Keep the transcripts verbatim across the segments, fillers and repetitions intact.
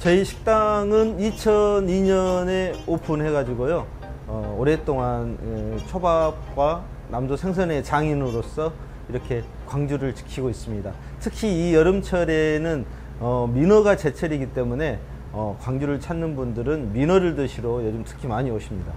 저희 식당은 이천이 년에 오픈해가지고요. 어, 오랫동안 에, 초밥과 남도 생선의 장인으로서 이렇게 광주를 지키고 있습니다. 특히 이 여름철에는 어, 민어가 제철이기 때문에 어, 광주를 찾는 분들은 민어를 드시러 요즘 특히 많이 오십니다.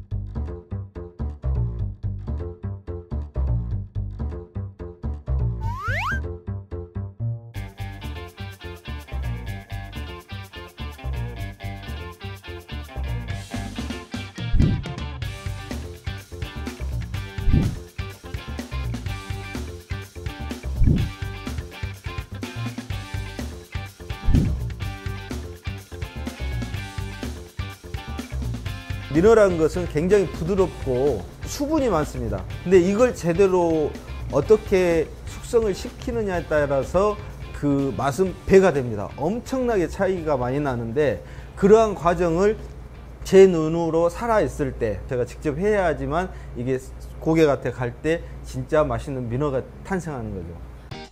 민어라는 것은 굉장히 부드럽고 수분이 많습니다. 근데 이걸 제대로 어떻게 숙성을 시키느냐에 따라서 그 맛은 배가 됩니다. 엄청나게 차이가 많이 나는데 그러한 과정을 제 눈으로 살아있을 때 제가 직접 해야 하지만 이게 고객한테 갈 때 진짜 맛있는 민어가 탄생하는 거죠.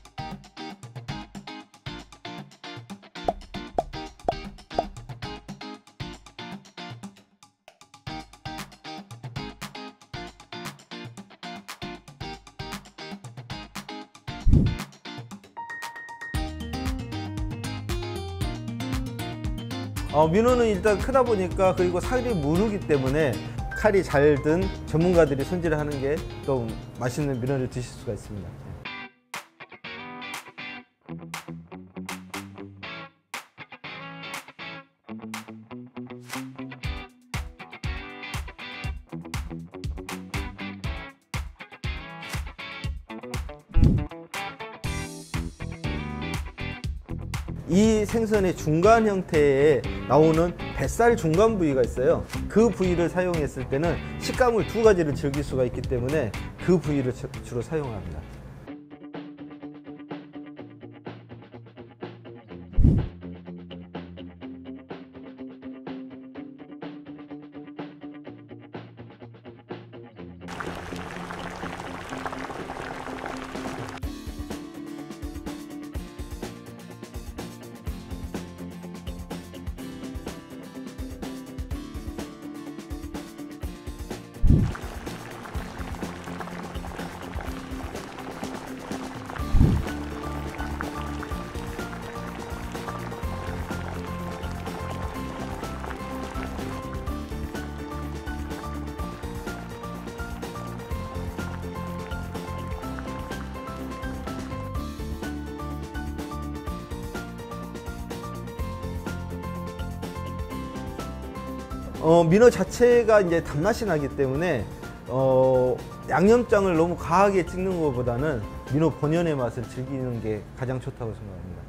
어, 민어는 일단 크다 보니까 그리고 살이 무르기 때문에 칼이 잘 든 전문가들이 손질을 하는 게 또 맛있는 민어를 드실 수가 있습니다. 이 생선의 중간 형태에 나오는 뱃살 중간 부위가 있어요. 그 부위를 사용했을 때는 식감을 두 가지를 즐길 수가 있기 때문에 그 부위를 주로 사용합니다. 어, 민어 자체가 이제 단맛이 나기 때문에 어, 양념장을 너무 과하게 찍는 것보다는 민어 본연의 맛을 즐기는 게 가장 좋다고 생각합니다.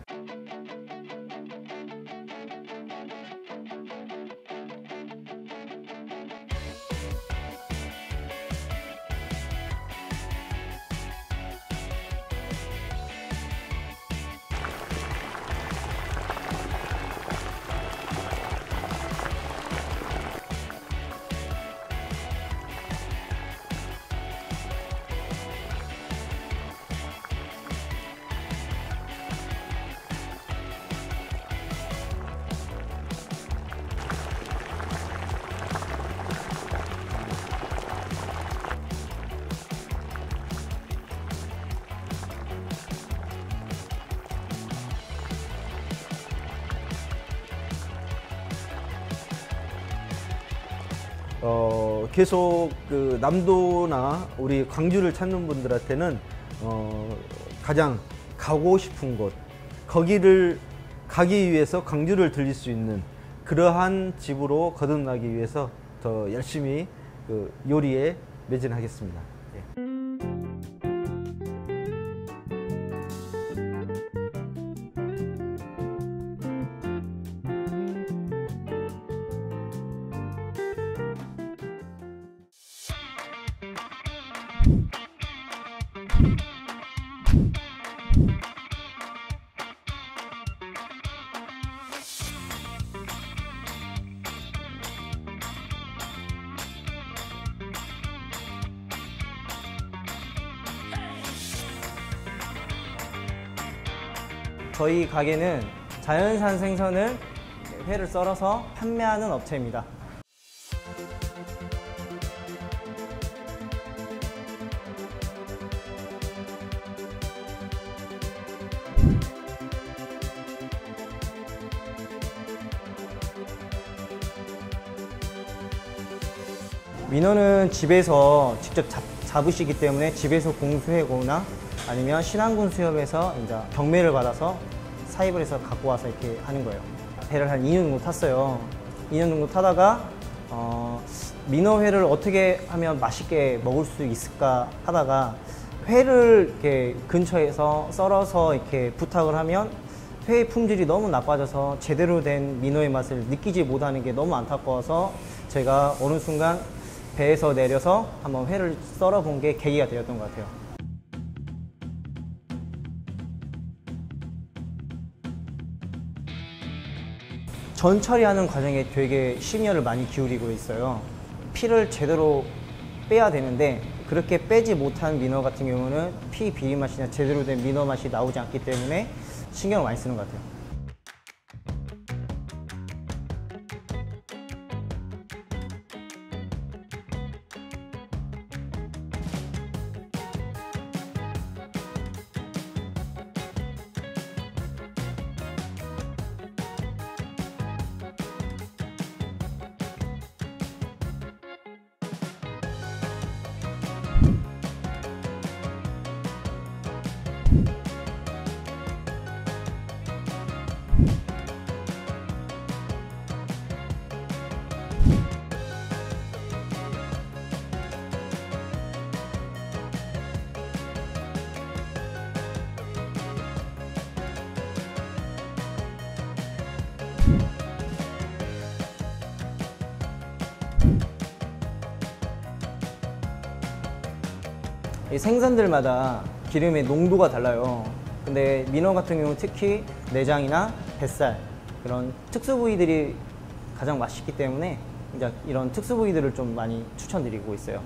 어, 계속 그 남도나 우리 광주를 찾는 분들한테는 어, 가장 가고 싶은 곳, 거기를 가기 위해서 광주를 들릴 수 있는 그러한 집으로 거듭나기 위해서 더 열심히 그 요리에 매진하겠습니다. 예. 저희 가게는 자연산 생선을 회를 썰어서 판매하는 업체입니다. 민어는 집에서 직접 잡, 잡으시기 때문에 집에서 공수해거나 아니면 신안군 수협에서 이제 경매를 받아서 사입을 해서 갖고 와서 이렇게 하는 거예요. 배를 한 이 년 정도 탔어요. 이 년 정도 타다가 어, 민어회를 어떻게 하면 맛있게 먹을 수 있을까 하다가 회를 이렇게 근처에서 썰어서 이렇게 부탁을 하면 회의 품질이 너무 나빠져서 제대로 된 민어의 맛을 느끼지 못하는 게 너무 안타까워서 제가 어느 순간 배에서 내려서 한번 회를 썰어 본 게 계기가 되었던 것 같아요. 전 처리하는 과정에 되게 심혈을 많이 기울이고 있어요. 피를 제대로 빼야 되는데 그렇게 빼지 못한 민어 같은 경우는 피 비린 맛이나 제대로 된 민어 맛이 나오지 않기 때문에 신경을 많이 쓰는 것 같아요. 이 생선들마다 기름의 농도가 달라요. 근데 민어 같은 경우 특히 내장이나 뱃살 그런 특수 부위들이 가장 맛있기 때문에 이제 이런 특수 부위들을 좀 많이 추천드리고 있어요.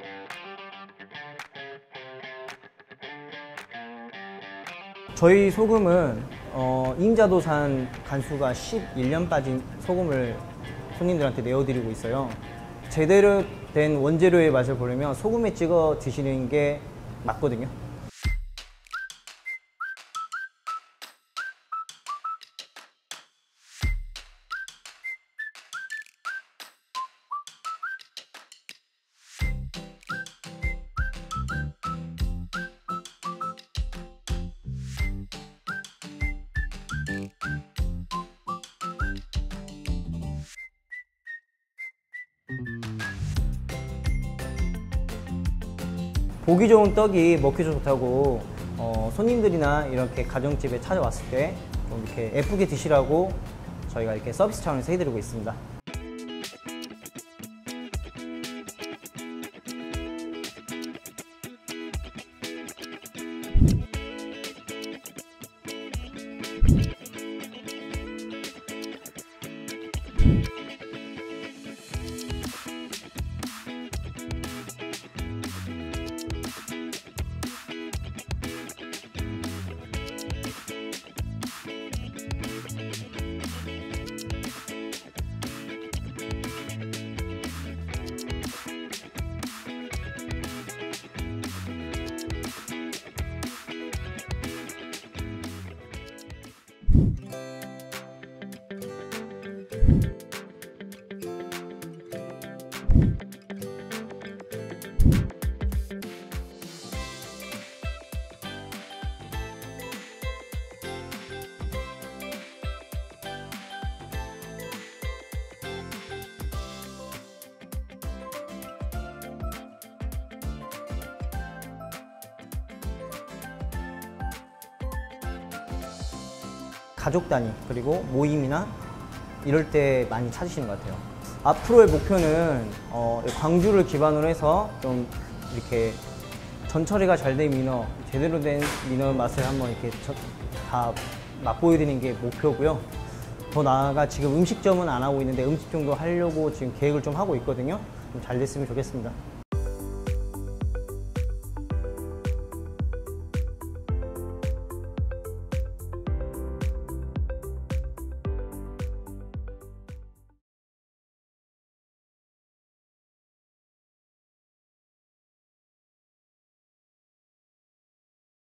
저희 소금은 어, 인자도산 간수가 십일 년 빠진 소금을 손님들한테 내어드리고 있어요. 제대로 된 원재료의 맛을 보려면 소금에 찍어 드시는 게 맞거든요. 보기 좋은 떡이 먹기 좋다고 어, 손님들이나 이렇게 가정집에 찾아왔을 때 좀 이렇게 예쁘게 드시라고 저희가 이렇게 서비스 차원에서 해드리고 있습니다. 가족 단위 그리고 모임이나 이럴 때 많이 찾으시는 것 같아요. 앞으로의 목표는 어, 광주를 기반으로 해서 좀 이렇게 전처리가 잘 된 민어, 제대로 된 민어 맛을 한번 이렇게 저, 다 맛보여드리는 게 목표고요. 더 나아가 지금 음식점은 안 하고 있는데 음식점도 하려고 지금 계획을 좀 하고 있거든요. 좀 잘 됐으면 좋겠습니다.